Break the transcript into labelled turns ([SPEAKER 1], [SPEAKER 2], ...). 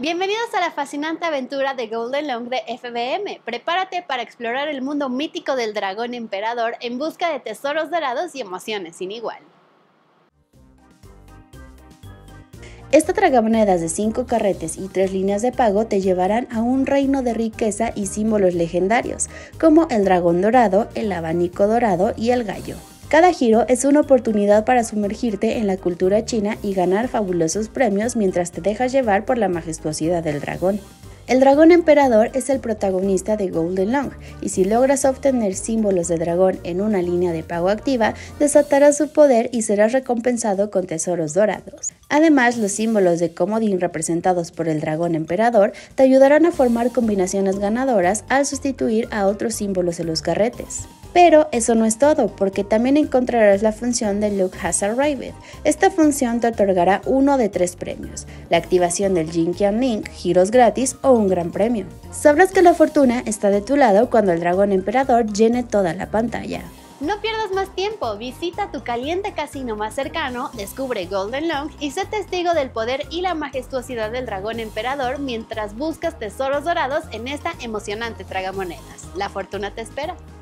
[SPEAKER 1] Bienvenidos a la fascinante aventura de Golden Long de FBM. Prepárate para explorar el mundo mítico del dragón emperador en busca de tesoros dorados y emociones sin igual. Esta tragamonedas de 5 carretes y 3 líneas de pago te llevarán a un reino de riqueza y símbolos legendarios, como el dragón dorado, el abanico dorado y el gallo. Cada giro es una oportunidad para sumergirte en la cultura china y ganar fabulosos premios mientras te dejas llevar por la majestuosidad del dragón. El dragón emperador es el protagonista de Golden Long, y si logras obtener símbolos de dragón en una línea de pago activa, desatarás su poder y serás recompensado con tesoros dorados. Además, los símbolos de comodín representados por el dragón emperador te ayudarán a formar combinaciones ganadoras al sustituir a otros símbolos en los carretes. Pero eso no es todo, porque también encontrarás la función de Luck Has Arrived. Esta función te otorgará uno de 3 premios: la activación del Jin Qian Link, giros gratis o un gran premio. Sabrás que la fortuna está de tu lado cuando el dragón emperador llene toda la pantalla. No pierdas más tiempo, visita tu caliente casino más cercano, descubre Golden Long y sé testigo del poder y la majestuosidad del dragón emperador mientras buscas tesoros dorados en esta emocionante tragamonedas. La fortuna te espera.